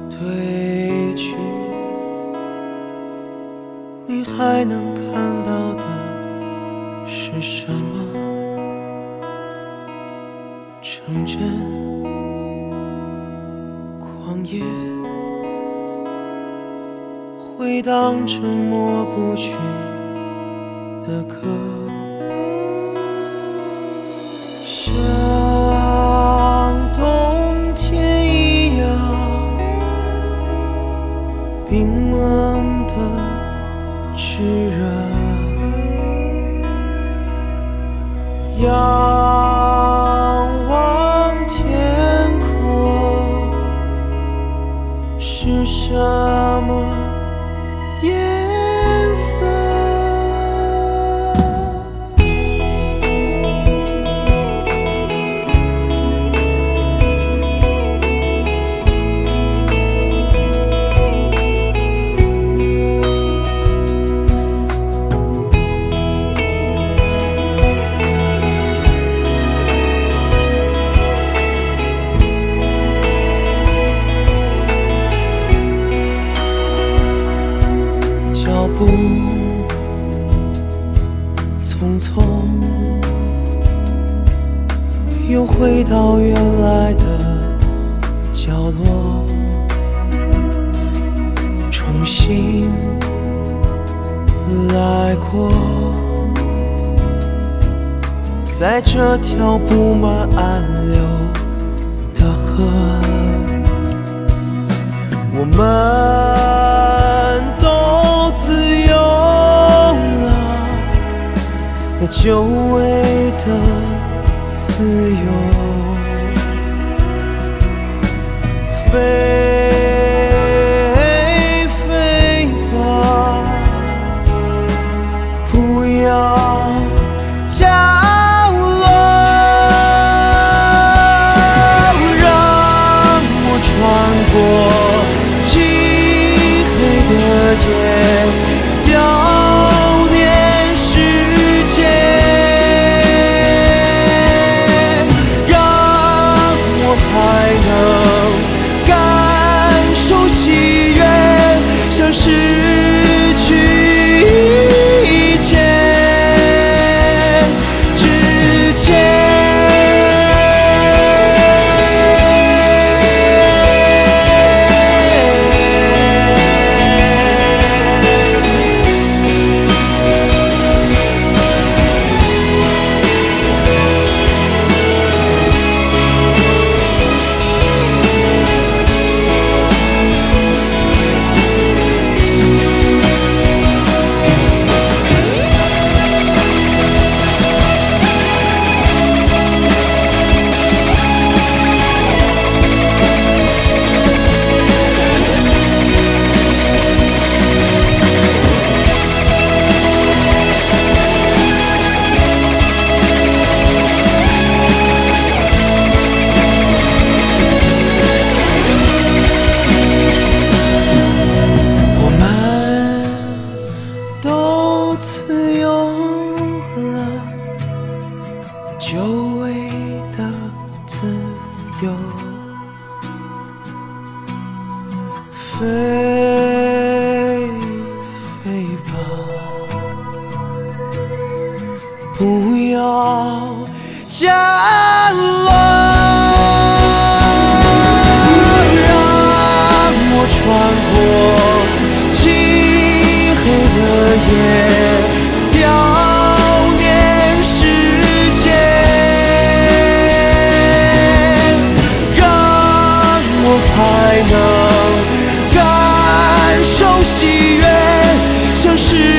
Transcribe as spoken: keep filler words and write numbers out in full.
褪去，你还能看到的是什么？城镇、旷野，回荡着抹不去的歌，像冬天一样冰冷的炙热，仰望天空，是什么颜色？脚步匆匆，又回到原来的角落，重新来过，在这条布满暗流的河，我们都自由了，那久违的自由，飞飞吧，不要降落，让我穿过漆黑的夜，悼念世界，让我还能感受喜悦，像失去一切之前。自由了，久违的自由，飞飞吧，不要降落，让我穿过漆黑的夜，悼念世界，让我还能感受喜悦，像是